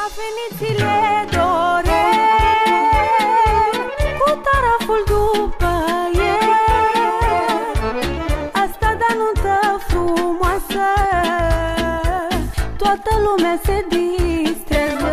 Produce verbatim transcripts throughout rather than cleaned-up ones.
Cafenițile doresc, cu taraful după el. Asta da nuntă frumoasă, toată lumea se distrează.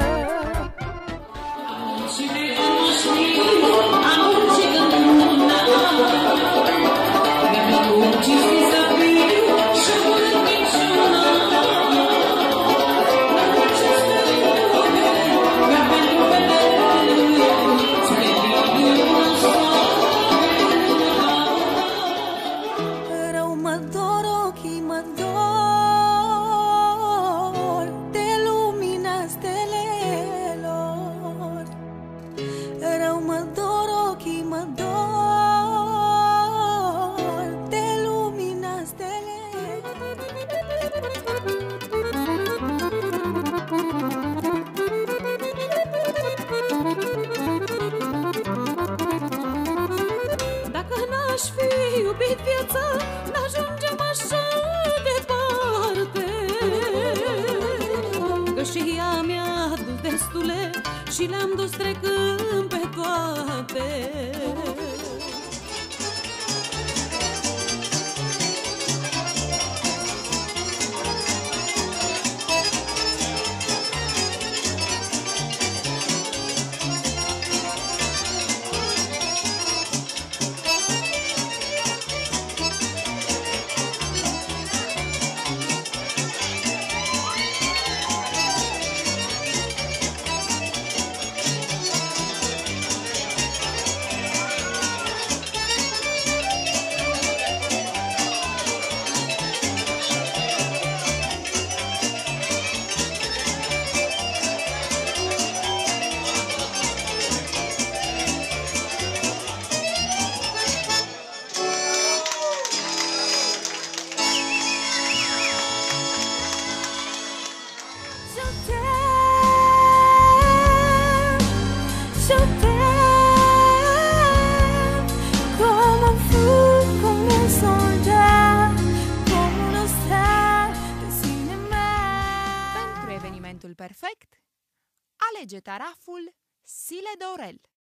Aș fi iubit viața, n-ajungem așa departe, că și ea mi-a dus destule și le-am dus trecând pe toate. Pentru evenimentul perfect, alege taraful Si Le Do Rel.